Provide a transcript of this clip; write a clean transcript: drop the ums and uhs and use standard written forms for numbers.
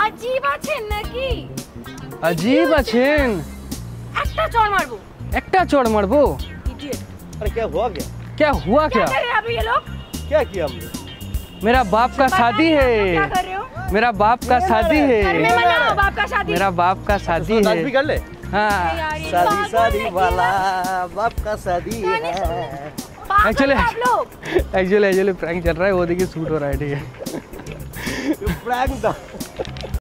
अजीब আছেন নাকি? अजीब আছেন। একটা চড় মারবো। একটা চড় মারবো। इडियट। अरे क्या हुआ क्या? क्या हुआ क्या? क्या कर रहे हैं अभी ये लोग? क्या किया हमने? मेरा बाप का शादी क्या है। कर रहे हो? मेरा बाप का शादी घर में है। मनाओ बाप का शादी। मेरा बाप का शादी डांस भी है। कर ले। हाँ यार, ये शादी पागल शादी है वाला बाप का शादी है। पागल Actually- है आप लोग। एक्चुअली प्रैंक चल रहा है, वो देखिए शूट हो रहा है, ठीक है। प्रैंक था।